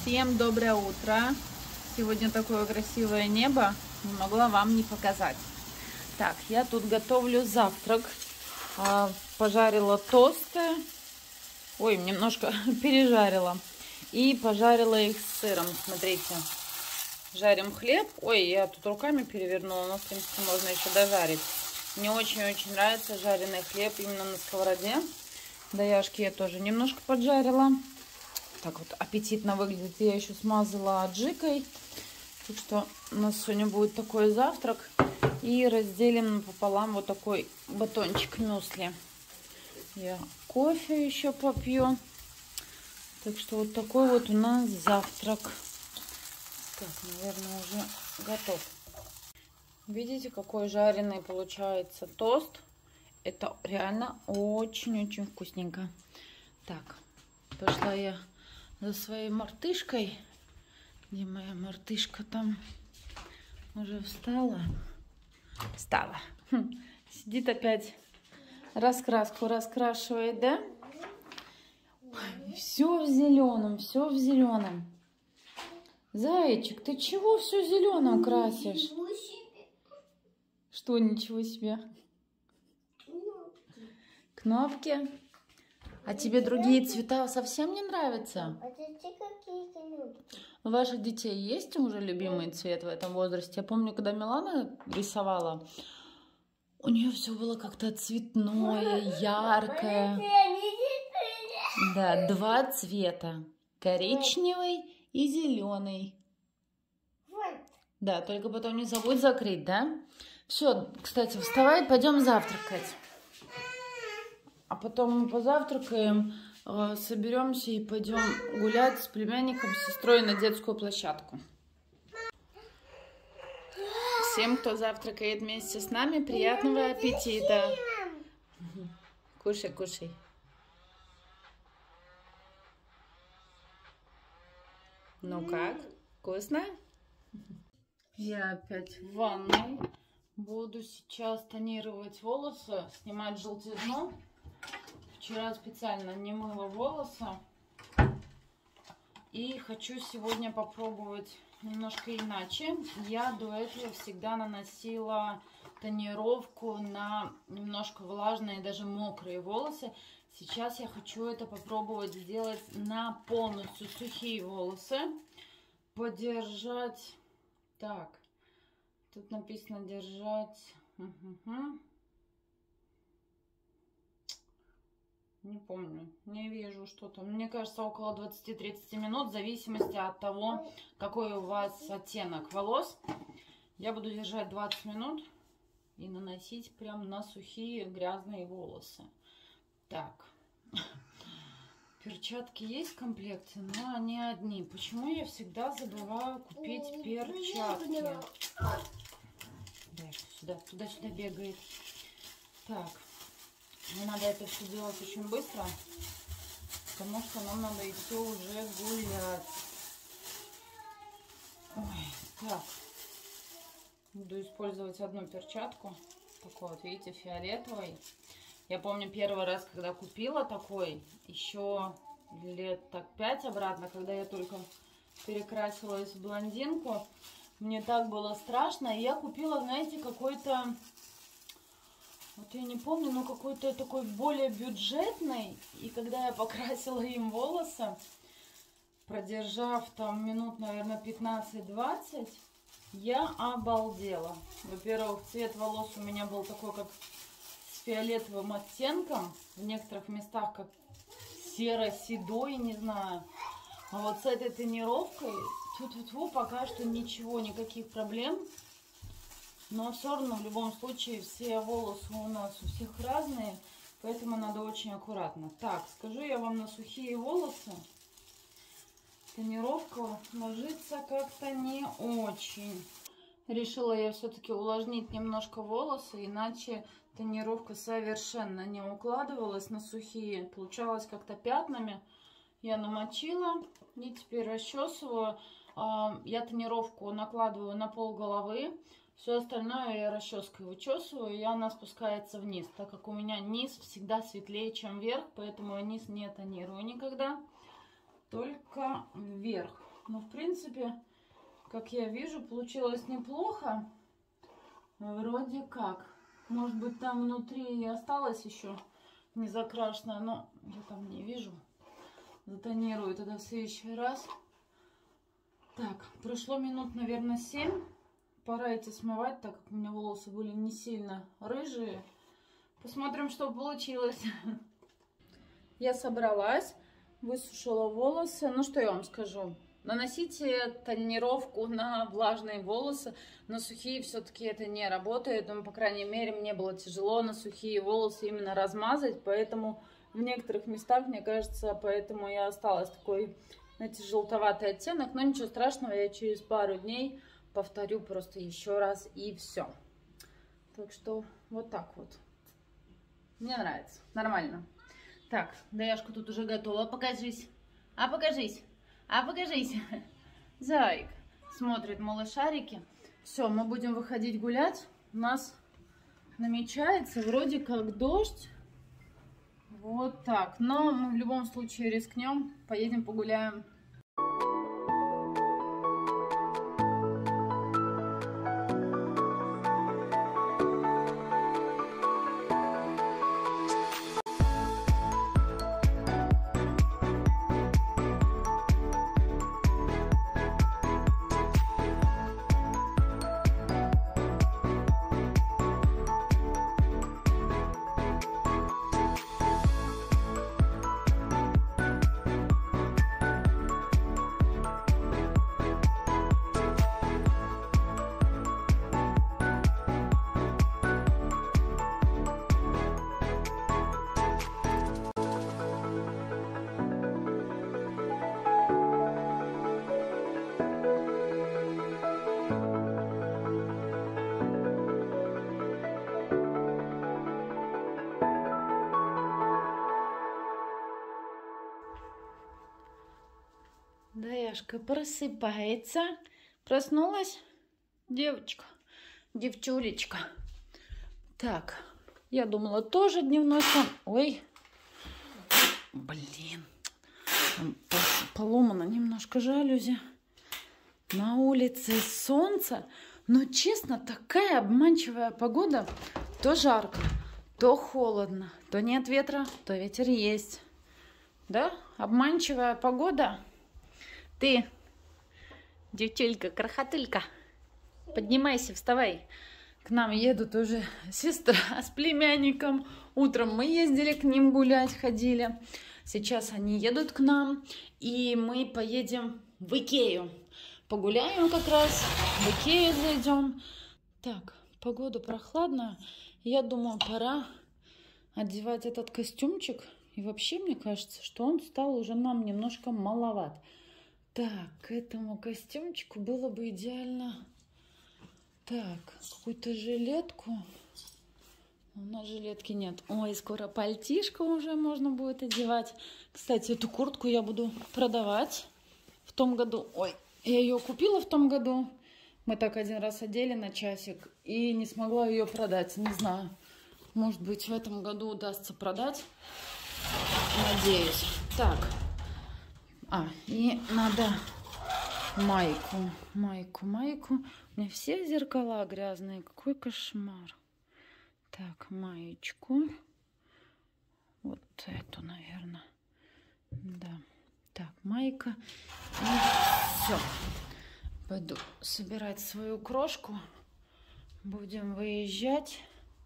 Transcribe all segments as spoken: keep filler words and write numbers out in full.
Всем доброе утро! Сегодня такое красивое небо, не могла вам не показать. Так, я тут готовлю завтрак. Пожарила тосты. Ой, немножко пережарила. И пожарила их с сыром. Смотрите. Жарим хлеб. Ой, я тут руками перевернула, но в принципе можно еще дожарить. Мне очень-очень нравится жареный хлеб именно на сковороде. До яшки я тоже немножко поджарила. Так вот аппетитно выглядит. Я еще смазала аджикой. Так что у нас сегодня будет такой завтрак. И разделим пополам вот такой батончик мюсли. Я кофе еще попью. Так что вот такой вот у нас завтрак. Так, наверное, уже готов. Видите, какой жареный получается тост. Это реально очень-очень вкусненько. Так, пошла я за своей мартышкой. Где моя мартышка там? Уже встала. Встала. Хм. Сидит опять. Раскраску раскрашивает, да? Все в зеленом, все в зеленом. Зайчик, ты чего все зеленым красишь? Что ничего себе? Кнопки. А тебе другие цвета совсем не нравятся? У ваших детей есть уже любимый цвет в этом возрасте? Я помню, когда Милана рисовала, у нее все было как-то цветное, яркое. Да, два цвета. Коричневый и зеленый. Да, только потом не забудь закрыть, да? Все, кстати, вставай, пойдем завтракать. А потом мы позавтракаем, соберемся и пойдем гулять с племянником, с сестрой на детскую площадку. Всем, кто завтракает вместе с нами, приятного аппетита. Кушай, кушай. Ну как? Вкусно? Я опять в ванной. Буду сейчас тонировать волосы, снимать желтизну. Вчера специально не мыла волосы. И хочу сегодня попробовать немножко иначе. Я до этого всегда наносила тонировку на немножко влажные, даже мокрые волосы. Сейчас я хочу это попробовать сделать на полностью сухие волосы. Подержать. Так, тут написано держать. Угу. Не помню, не вижу что-то. Мне кажется, около двадцати-тридцати минут, в зависимости от того, какой у вас оттенок волос. Я буду держать двадцать минут и наносить прям на сухие грязные волосы. Так, перчатки есть в комплекте, но они одни. Почему я всегда забываю купить перчатки? Да, сюда, туда-сюда бегает. Так. Мне надо это все делать очень быстро, потому что нам надо идти уже гулять. Ой, так. Буду использовать одну перчатку. Такой вот, видите, фиолетовый. Я помню первый раз, когда купила такой, еще лет так пять обратно, когда я только перекрасилась в блондинку. Мне так было страшно. И я купила, знаете, какой-то... Вот я не помню, но какой-то такой более бюджетный. И когда я покрасила им волосы, продержав там минут, наверное, пятнадцать-двадцать, я обалдела. Во-первых, цвет волос у меня был такой, как с фиолетовым оттенком. В некоторых местах как серо-седой, не знаю. А вот с этой тонировкой, тут-тут-тут, пока что ничего, никаких проблем. Но все равно, в любом случае, все волосы у нас у всех разные, поэтому надо очень аккуратно. Так, скажу я вам, на сухие волосы тонировка ложится как-то не очень. Решила я все-таки увлажнить немножко волосы, иначе тонировка совершенно не укладывалась на сухие. Получалось как-то пятнами. Я намочила и теперь расчесываю. Я тонировку накладываю на пол головы. Все остальное я расческой вычесываю, и она спускается вниз, так как у меня низ всегда светлее, чем верх, поэтому я низ не тонирую никогда, только вверх. Но, в принципе, как я вижу, получилось неплохо. Вроде как. Может быть, там внутри и осталось еще не закрашено, но я там не вижу. Затонирую тогда в следующий раз. Так, прошло минут, наверное, семь. Пора эти смывать, так как у меня волосы были не сильно рыжие. Посмотрим, что получилось. Я собралась, высушила волосы. Ну, что я вам скажу? Наносите тонировку на влажные волосы. На сухие все-таки это не работает. Но, по крайней мере, мне было тяжело на сухие волосы именно размазать. Поэтому в некоторых местах, мне кажется, поэтому я осталась такой, знаете, желтоватый оттенок. Но ничего страшного, я через пару дней повторю просто еще раз и все. Так что вот так вот. Мне нравится. Нормально. Так, Даяшка тут уже готова. Покажись. А покажись. А покажись. Зайк смотрит малышарики. Все, мы будем выходить гулять. У нас намечается вроде как дождь. Вот так. Но мы в любом случае рискнем. Поедем погуляем. Даяшка просыпается. Проснулась девочка, девчулечка. Так, я думала, тоже дневной сон. Ой, блин, поломано немножко жалюзи. На улице солнце, но, честно, такая обманчивая погода. То жарко, то холодно, то нет ветра, то ветер есть. Да, обманчивая погода. Ты, девчулька, крохотулька, поднимайся, вставай. К нам едут уже сестра с племянником. Утром мы ездили к ним гулять, ходили. Сейчас они едут к нам, и мы поедем в Икею. Погуляем как раз, в Икею зайдем. Так, погода прохладная. Я думаю, пора одевать этот костюмчик. И вообще, мне кажется, что он стал уже нам немножко маловат. Так, к этому костюмчику было бы идеально. Так, какую-то жилетку. У нас жилетки нет. Ой, скоро пальтишко уже можно будет одевать. Кстати, эту куртку я буду продавать в том году. Ой, я ее купила в том году. Мы так один раз одели на часик и не смогла ее продать. Не знаю, может быть, в этом году удастся продать. Надеюсь. Так. А, и надо майку, майку, майку. У меня все зеркала грязные. Какой кошмар. Так, маечку. Вот эту, наверное. Да. Так, майка. И все. Пойду собирать свою крошку. Будем выезжать.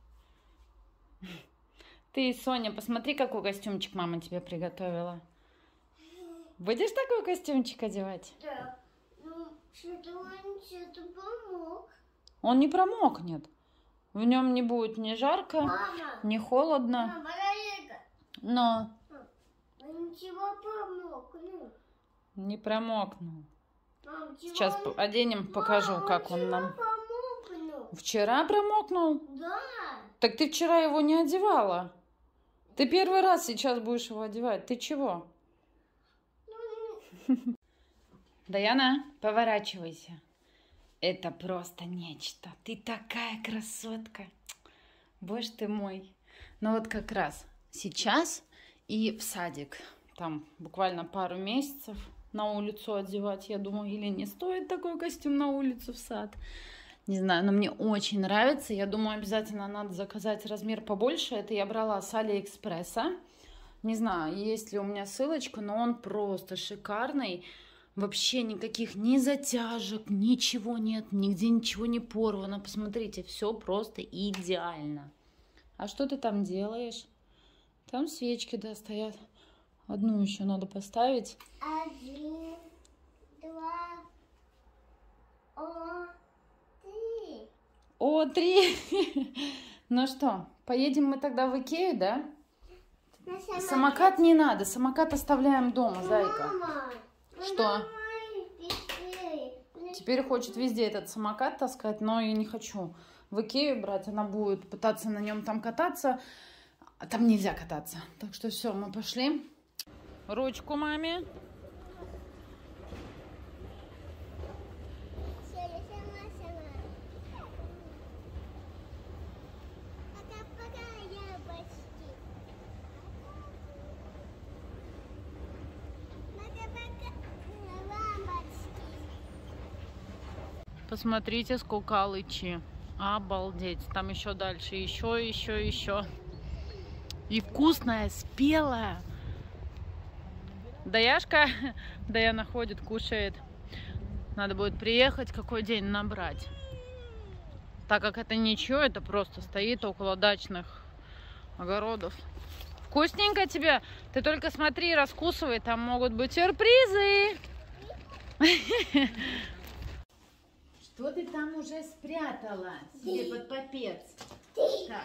Ты, Соня, посмотри, какой костюмчик мама тебе приготовила. Будешь такой костюмчик одевать? Да. Ну, что-то он что-то помог. Он не промокнет. В нем не будет ни жарко, Мама. ни холодно. Мама, Олега. Но Он ничего помог. Ну. не промокнул. Мам, чего Сейчас он... оденем, покажу, Мам, как он чего нам. помог? Вчера промокнул? Да. Так ты вчера его не одевала. Ты первый раз сейчас будешь его одевать. Ты чего? Даяна, поворачивайся. Это просто нечто. Ты такая красотка. Боже ты мой. Ну вот как раз сейчас и в садик. Там буквально пару месяцев. на улицу одевать, я думаю, или не стоит такой костюм на улицу в сад. Не знаю, но мне очень нравится. Я думаю, обязательно надо заказать размер побольше. Это я брала с Алиэкспресса. Не знаю, есть ли у меня ссылочка, но он просто шикарный. Вообще никаких ни затяжек, ничего нет, нигде ничего не порвано. Посмотрите, все просто идеально. А что ты там делаешь? Там свечки, да, стоят. Одну еще надо поставить. Один, два, о, три. О, три. Ну что, поедем мы тогда в Икею, да? На самокат. Самокат не надо, самокат оставляем дома, зайка. Мама, Что? давай быстрее. Теперь хочет везде этот самокат таскать, но я не хочу в Икею брать. Она будет пытаться на нем там кататься, а там нельзя кататься. Так что все, мы пошли. Ручку маме. Сама, сама, сама. Пока-пока, я почти. Пока-пока, лампочки. Посмотрите, сколько алычи. Обалдеть. Там еще дальше, еще, еще, еще. И вкусная, спелая. Даяшка, Даяна ходит, кушает. Надо будет приехать, какой день набрать. Так как это ничего, это просто стоит около дачных огородов. Вкусненько тебе? Ты только смотри, раскусывай, там могут быть сюрпризы. Что ты там уже спрятала себе под попец? Так.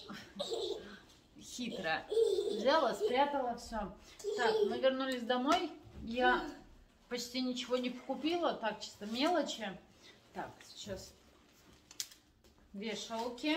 Хитро. Взяла, спрятала, все. Так, мы вернулись домой. Я почти ничего не купила, так, чисто мелочи. Так, сейчас вешалки.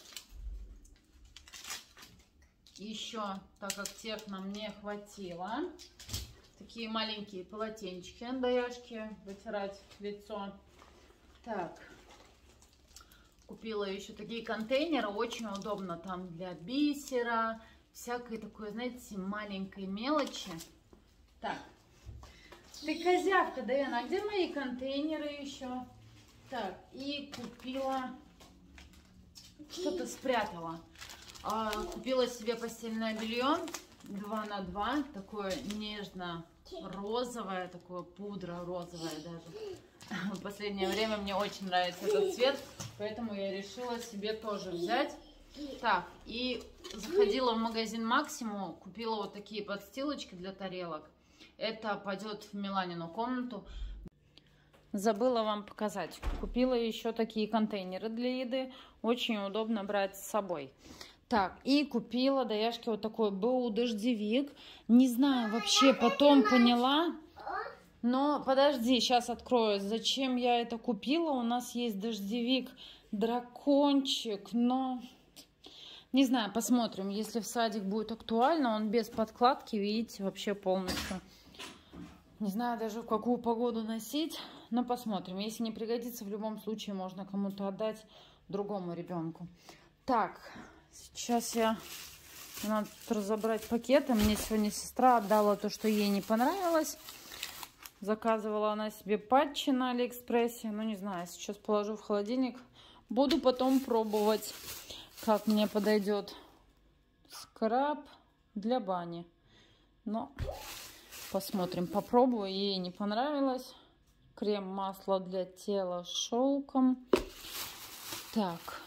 Еще, так как тех нам не хватило, такие маленькие полотенчики, даяшки, вытирать лицо. Так. Купила еще такие контейнеры, очень удобно там для бисера, всякой такой, знаете, маленькой мелочи. Так, ты козявка, Даяна, а где мои контейнеры еще? Так, и купила, что-то спрятала. А, купила себе постельное белье два на два, такое нежно-розовое, такое пудра розовое даже. В последнее время мне очень нравится этот цвет, поэтому я решила себе тоже взять. Так, и заходила в магазин Максимум, купила вот такие подстилочки для тарелок. Это пойдет в Миланину комнату. Забыла вам показать. Купила еще такие контейнеры для еды. Очень удобно брать с собой. Так, и купила Даяшке вот такой БУ дождевик. Не знаю, вообще потом поняла. Но подожди, сейчас открою. Зачем я это купила? У нас есть дождевик дракончик, но не знаю, посмотрим. Если в садик будет актуально, он без подкладки, видите, вообще полностью. Не знаю даже в какую погоду носить, но посмотрим. Если не пригодится, в любом случае можно кому-то отдать, другому ребенку. Так, сейчас я... Надо тут разобрать пакеты. Мне сегодня сестра отдала то, что ей не понравилось. Заказывала она себе патчи на Алиэкспрессе. Ну, не знаю, сейчас положу в холодильник. Буду потом пробовать, как мне подойдет скраб для бани. Но посмотрим, попробую. Ей не понравилось. Крем-масло для тела с шелком. Так.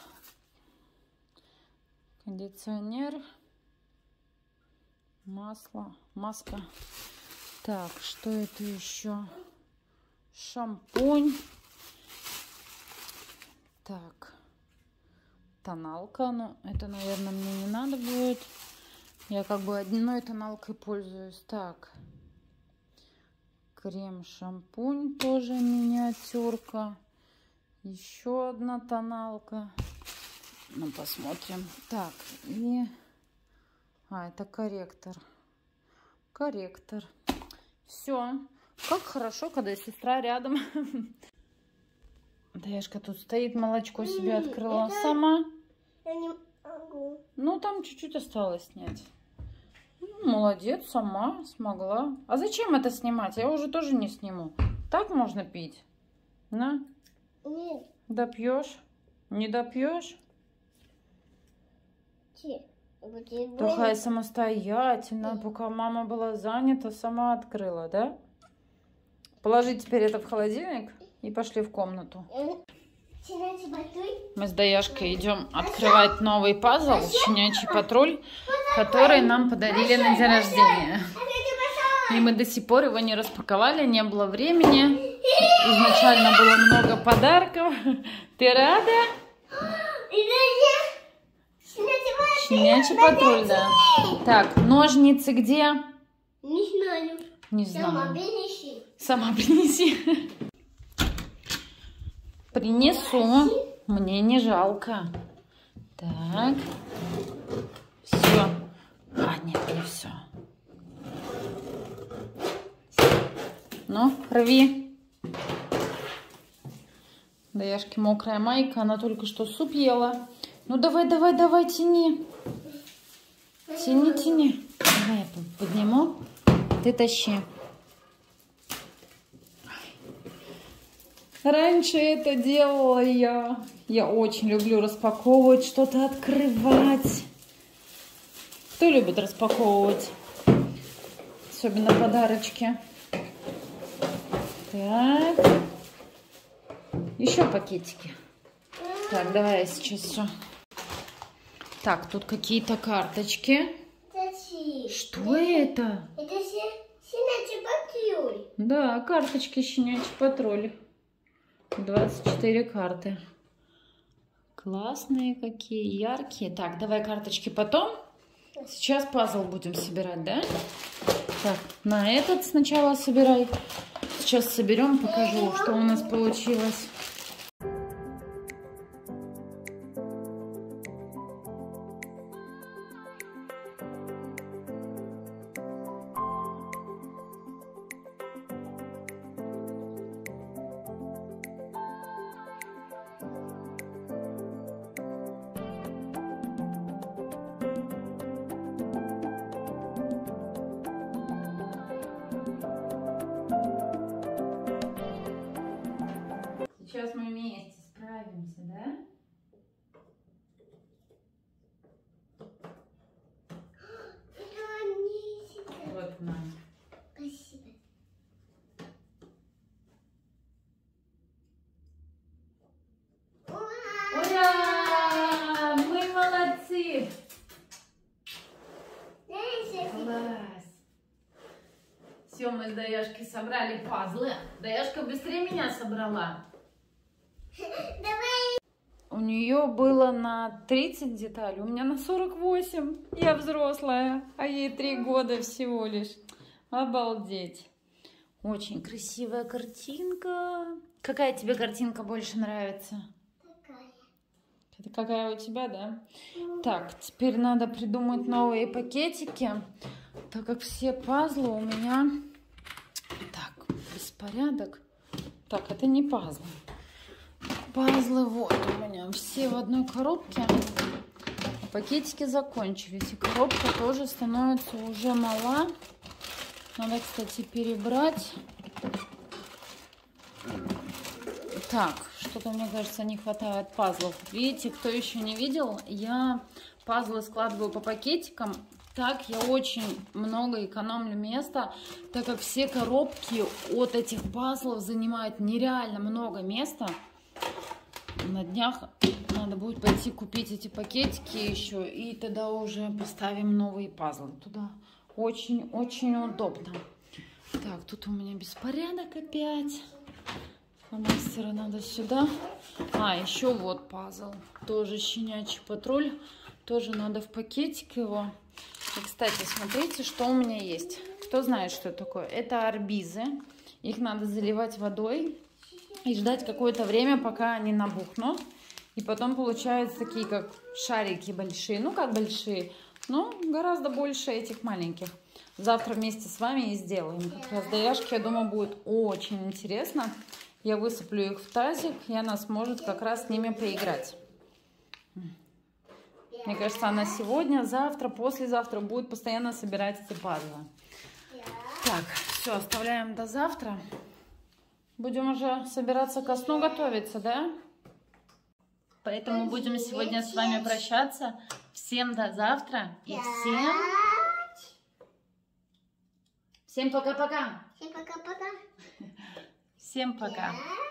Кондиционер. Масло. Маска. Так, что это еще? Шампунь. Так. Тоналка. Ну, это, наверное, мне не надо будет. Я как бы одной тоналкой пользуюсь. Так. Крем-шампунь. Тоже миниатюрка. Еще одна тоналка. Ну, посмотрим. Так. И... А, это корректор. Корректор. Все. Как хорошо, когда сестра рядом. Даяшка тут стоит, молочко себе открыла это... сама. Я не могу. Ну, там чуть-чуть осталось снять. М молодец, сама смогла. А зачем это снимать? Я уже тоже не сниму. Так можно пить? На. Нет. Допьешь? Не допьешь? Че? Такая самостоятельная, пока мама была занята, сама открыла, да? Положи теперь это в холодильник и пошли в комнату. Мы с Даяшкой идем открывать новый пазл «Щенячий патруль», который нам подарили на день рождения. И мы до сих пор его не распаковали, не было времени. Изначально было много подарков. Ты рада? Щенячий патруль, да. Так, ножницы где? Не знаю. Не знаю. Сама принеси. Сама принеси. Принесу. Мне не жалко. Так. Все. А, нет, не все. Ну, рви. Даяшки мокрая майка, она только что суп ела. Ну, давай, давай, давай, тяни. Тяни, тяни. Давай я подниму. Ты тащи. Раньше это делала я. Я очень люблю распаковывать, что-то открывать. Кто любит распаковывать? Особенно подарочки. Так. Еще пакетики. Так, давай я сейчас все. Так, тут какие-то карточки. Что это? Это щенячий патруль. Да, карточки «Щенячий патруль». двадцать четыре карты. Классные какие, яркие. Так, давай карточки потом. Сейчас пазл будем собирать, да? Так, на этот сначала собирай. Сейчас соберем, покажу, что у нас получилось. Сейчас мы вместе справимся, да? Вот, на. Спасибо. Ура! Мы молодцы! Класс! Все, мы с Даяшкой собрали пазлы. Даяшка быстрее меня собрала. Давай. У нее было на тридцать деталей, у меня на сорок восемь. Я взрослая, а ей три года всего лишь. Обалдеть. Очень красивая картинка. Какая тебе картинка больше нравится? Такая. Это какая у тебя, да? Так, теперь надо придумать новые пакетики, так как все пазлы у меня... Так, беспорядок. Так, это не пазлы. Пазлы вот у меня все в одной коробке. Пакетики закончились. И коробка тоже становится уже мала. Надо, кстати, перебрать. Так, что-то, мне кажется, не хватает пазлов. Видите, кто еще не видел, я пазлы складываю по пакетикам. Так я очень много экономлю места, так как все коробки от этих пазлов занимают нереально много места. На днях надо будет пойти купить эти пакетики еще, и тогда уже поставим новые пазлы туда. Очень-очень удобно. Так, тут у меня беспорядок опять. Фломастеры надо сюда. А, еще вот пазл. Тоже «Щенячий патруль». Тоже надо в пакетик его. И, кстати, смотрите, что у меня есть. Кто знает, что это такое? Это арбизы. Их надо заливать водой и ждать какое-то время, пока они набухнут. И потом получаются такие, как шарики большие. Ну, как большие, но гораздо больше этих маленьких. Завтра вместе с вами и сделаем. Как раз Даяшке, я думаю, будет очень интересно. Я высыплю их в тазик, и она сможет как раз с ними поиграть. Мне кажется, она сегодня, завтра, послезавтра будет постоянно собирать эти пазлы. Так, все, оставляем до завтра. Будем уже собираться ко сну готовиться, да? Поэтому будем сегодня с вами прощаться. Всем до завтра и всем... Всем пока-пока. Всем пока-пока. Всем пока.